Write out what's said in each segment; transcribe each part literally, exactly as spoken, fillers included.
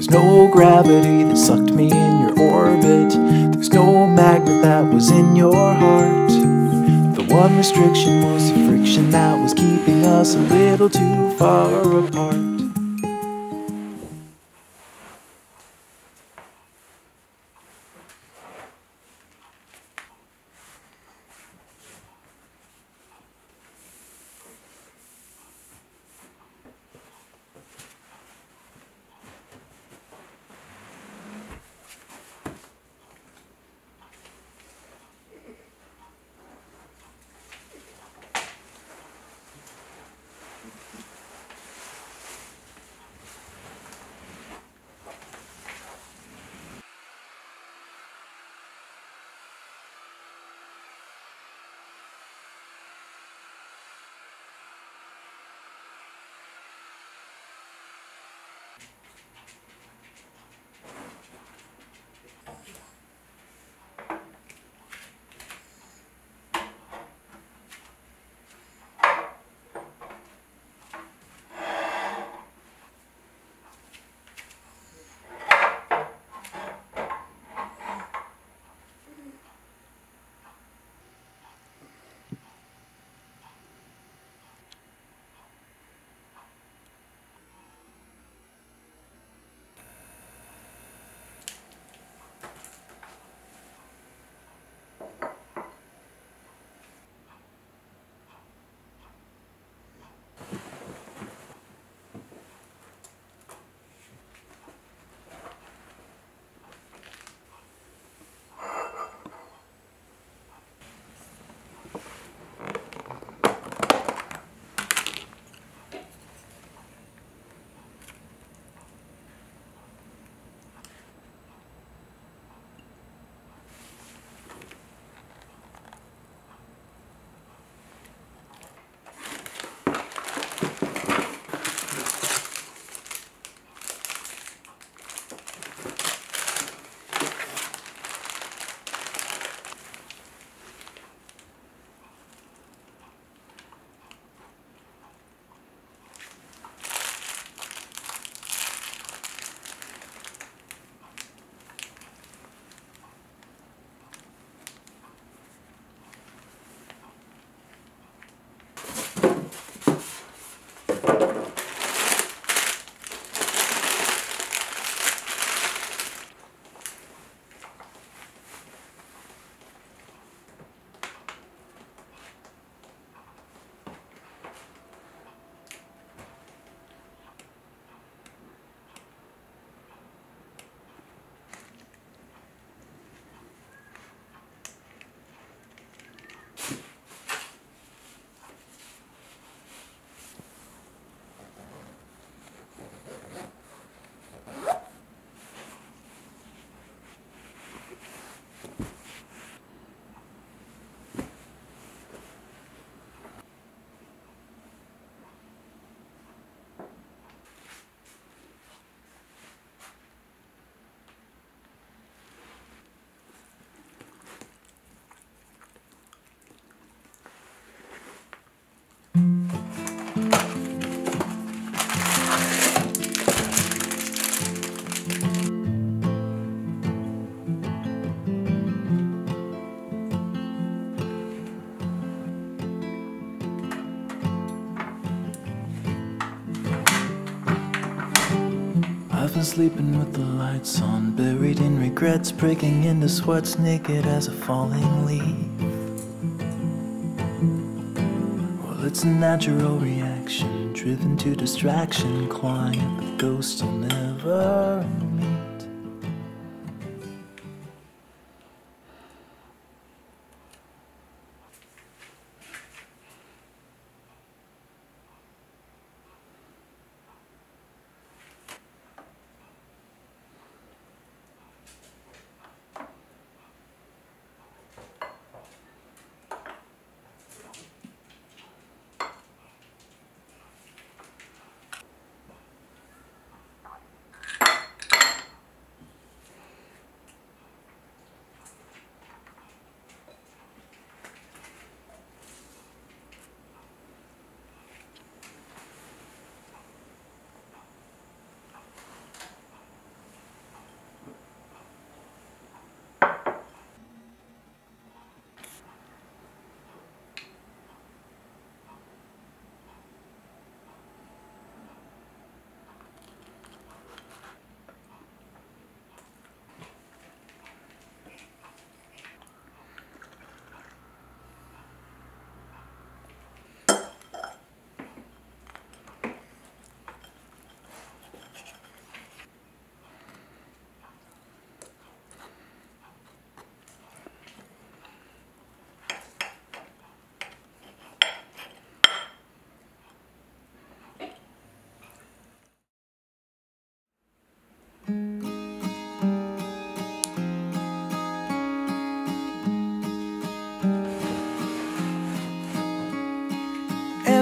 was no gravity that sucked me in your orbit. There was no magnet that was in your heart. The one restriction was the friction that was keeping us a little too far apart. I've been sleeping with the lights on, buried in regrets, breaking into sweats, naked as a falling leaf. Well, it's a natural reaction, driven to distraction, clawing at the ghost you'll never meet.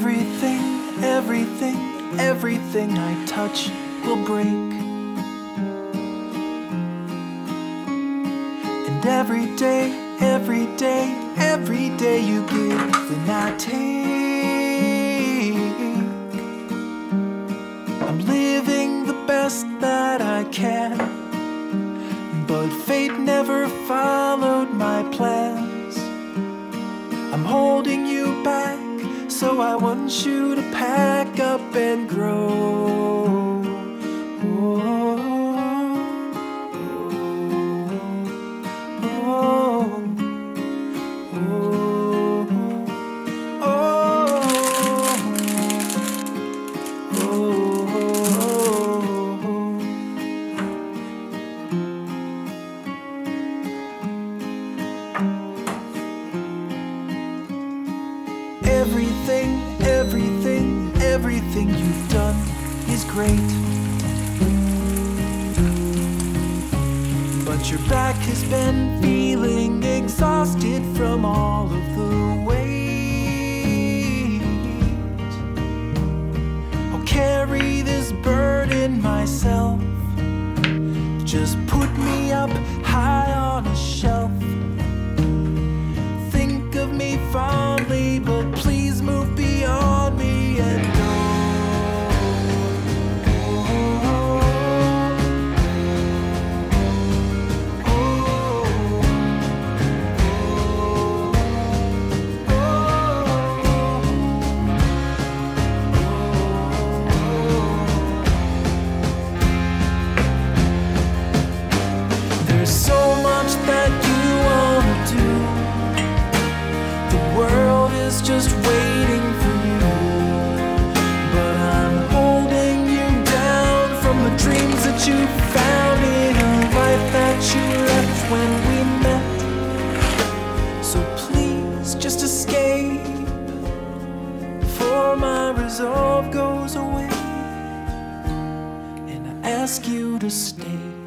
Everything, everything, everything I touch will break. And every day, every day, every day you give and I take. I'm living the best that I can, but fate never followed my plans. I'm holding you back, so I want you to pack up and grow. Oh, oh, oh, oh, oh. Everything, everything, everything you've done is great. But your back has been feeling exhausted from all of the weight. I'll carry this burden myself. Just put me up high on a shelf. Think of me fondly, but please move beyond me and go. There's so much that you wanna do. The world is just waiting for you, but I'm holding you down from the dreams that you found in a life that you left when we met. So please just escape before my resolve goes away, and I ask you to stay.